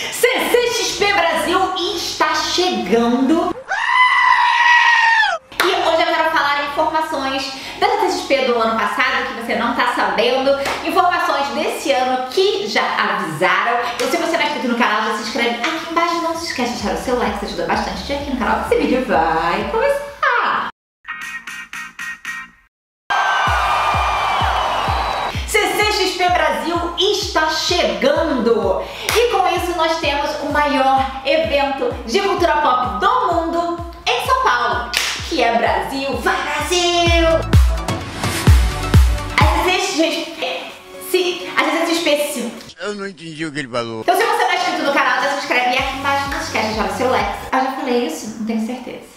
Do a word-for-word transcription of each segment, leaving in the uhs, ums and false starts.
C C X P Brasil está chegando. E hoje eu quero falar informações da C C X P do ano passado que você não está sabendo, informações desse ano que já avisaram. E se você não é inscrito no canal, já se inscreve aqui embaixo. Não se esquece de deixar o seu like, isso ajuda bastante aqui no canal. Esse vídeo vai começar. C C X P Brasil está chegando! E com isso nós temos o maior evento de cultura pop do mundo em São Paulo, que é Brasil. Vai, Brasil! A C C X P... Se... A C C X P... Se... Eu não entendi o que ele falou. Então se você não é inscrito no canal, já se inscreve e aqui embaixo não se esquece de deixar o seu like. Eu já falei isso? Não tenho certeza.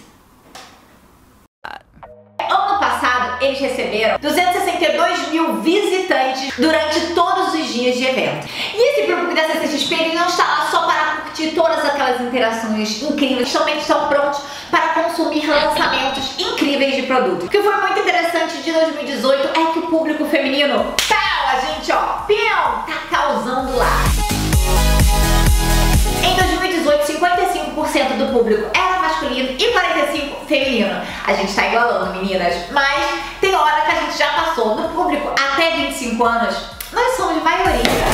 Ano passado, eles receberam duzentos e sessenta e dois mil visitantes durante todos os dias de evento. E esse público da C C X P ele não está lá só para curtir todas aquelas interações incríveis, também estão prontos para consumir lançamentos incríveis de produtos. O que foi muito interessante de dois mil e dezoito é que o público feminino, pau, a gente ó, pião, tá causando lá. Em dois mil e dezoito, cinquenta e cinco por cento do público era masculino e quarenta e cinco por cento feminino. A gente tá igualando, meninas, mas tem hora que a gente já passou. No público até vinte e cinco anos, nós somos maioria.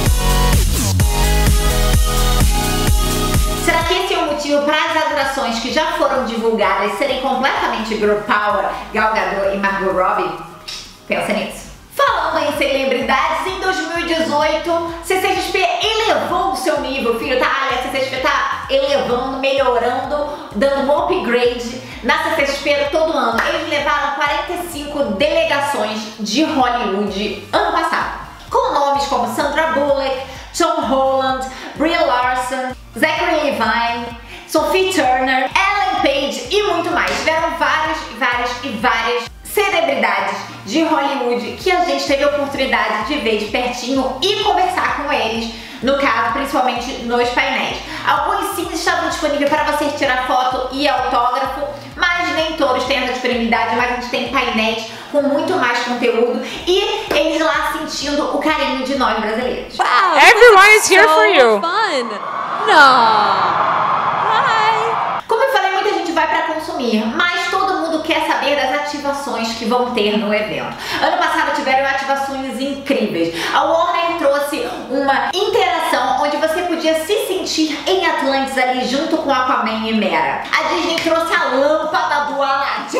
Será que esse é o motivo para as atrações que já foram divulgadas serem completamente girl power, Gal Gadot e Margot Robbie? Pensa nisso. Falando em celebridades, em dois mil e dezoito, C C X P elevou o seu nível, filho, tá? A C C X P tá elevando, melhorando, dando um upgrade na C C X P todo ano. Eles levaram quarenta e cinco delegações de Hollywood ano passado, com nomes como Sandra Bullock, Tom Holland, Brie Larson, Zachary Levi, Sophie Turner, Ellen Page e muito mais. Tiveram vários, várias e várias celebridades de Hollywood que a gente teve a oportunidade de ver de pertinho e conversar com eles, no caso, principalmente nos painéis. Alguns sim estavam disponíveis para você tirar foto e autógrafo, mas nem todos têm essa disponibilidade, mas a gente tem painéis com muito mais conteúdo e eles lá sentindo o carinho de nós brasileiros. Wow, everyone is here so for you. Fun. No. Hi. Como eu falei, muita gente vai para consumir, mas todo mundo quer saber das ativações que vão ter no evento. Ano passado tiveram ativações incríveis. A Warner trouxe uma interação onde você podia se sentir em Atlantis ali junto com Aquaman e Mera. A Disney trouxe a lâmpada do Aladdin.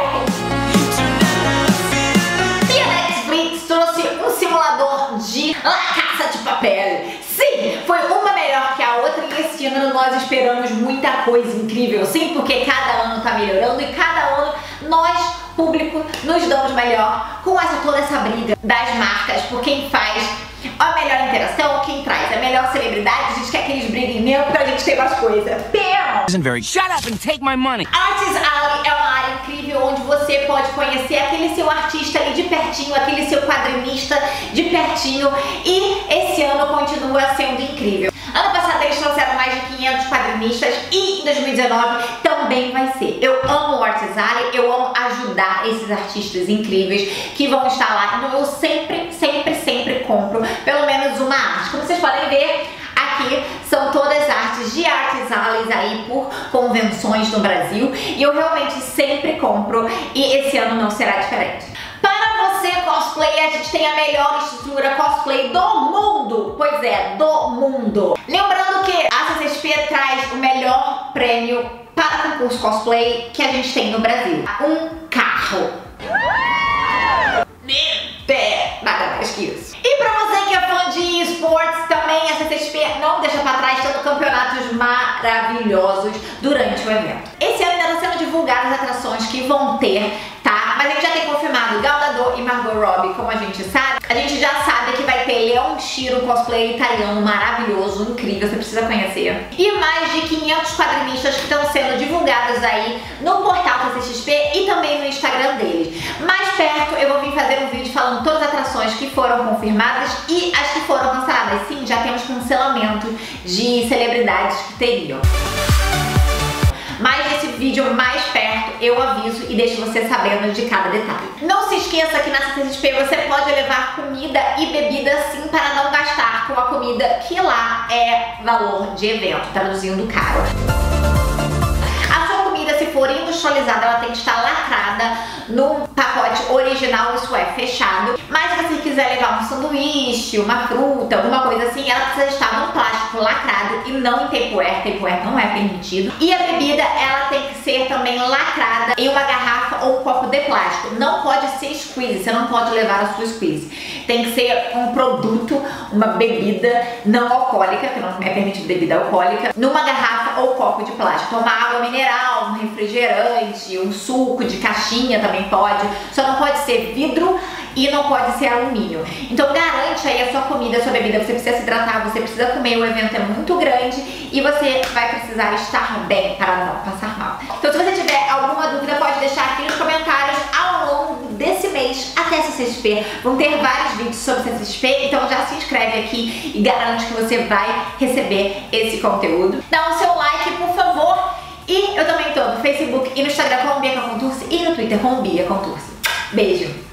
E a Netflix trouxe um simulador de La Casa de Papel. Sim, foi uma melhor que a outra e esse ano nós esperamos muita coisa incrível. Sim, porque cada ano tá melhorando e cada ano nós, público, nos damos melhor com essa, toda essa briga das marcas por quem faz a melhor interação, quem traz a melhor celebridade. A gente quer que eles briguem mesmo pra gente ter mais coisa. Pão! Shut up and take my money. Artist Alley é uma área incrível onde você pode conhecer aquele seu artista ali de pertinho, aquele seu quadrinista de pertinho, e esse ano continua sendo incrível. Ano passado eles trouxeram mais de quinhentos quadrinistas e em dois mil e dezenove também vai ser. Eu amo o Artist Alley, eu amo ajudar esses artistas incríveis que vão estar lá, então eu sempre, sempre, sempre compro pelo menos uma arte. Como vocês podem ver, aqui são todas artes de Artist Alley aí por convenções no Brasil e eu realmente sempre compro e esse ano não será diferente. Para você cosplay, a gente tem a melhor estrutura cosplay do mundo, pois é, do mundo. Lembrando que a C C X P traz o melhor prêmio para concurso cosplay que a gente tem no Brasil, um carro. Nada mais que isso. E pra você que é fã de esportes também, a C C X P não deixa pra trás, tendo campeonatos maravilhosos durante o evento. Esse ano ainda está sendo divulgadas as atrações que vão ter, tá? Mas a gente já tem confirmado Gal Gadot e Margot Robbie, como a gente sabe. A gente já sabe que vai ter Leon Shiro, cosplay italiano maravilhoso, incrível, você precisa conhecer. E mais de quinhentos quadrinistas que estão sendo divulgados aí no portal C C X P e também no Instagram deles. Mais perto eu vou vir fazer um vídeo falando todas as atrações que foram confirmadas e as que foram canceladas. Sim, já temos cancelamento de celebridades que teriam. Mas esse vídeo mais perto, eu aviso e deixo você sabendo de cada detalhe. Não se esqueça que na C C X P você pode levar comida e bebida sim para não gastar com a comida que lá é valor de evento, traduzindo caro. A sua comida, se for industrializada, ela tem que estar lacrada no pacote original, isso é, fechado. Mas se você quiser levar um sanduíche, uma fruta, alguma coisa assim, ela precisa estar num plástico lacrado e não em Tupperware. Tupperware não é permitido. E a bebida, ela tem que ser também lacrada em uma garrafa ou um copo de plástico. Não pode ser squeeze, você não pode levar a sua squeeze. Tem que ser um produto, uma bebida não alcoólica, que não é permitido bebida alcoólica, numa garrafa ou copo de plástico. Uma água mineral, um refrigerante, um suco de caixinha também pode. Só não pode ser vidro e não pode ser alumínio. Então garante aí a sua comida, a sua bebida. Você precisa se hidratar, você precisa comer, o evento é muito grande e você vai precisar estar bem para não passar mal. Então se você tiver alguma dúvida, pode deixar aqui nos comentários. Ao longo desse mês até C C X P vão ter vários vídeos sobre C C X P, então já se inscreve aqui e garante que você vai receber esse conteúdo. Dá o seu like, por favor. E eu também tô no Facebook e no Instagram como Bia Contursi e no Twitter como Bia Contursi. Beijo!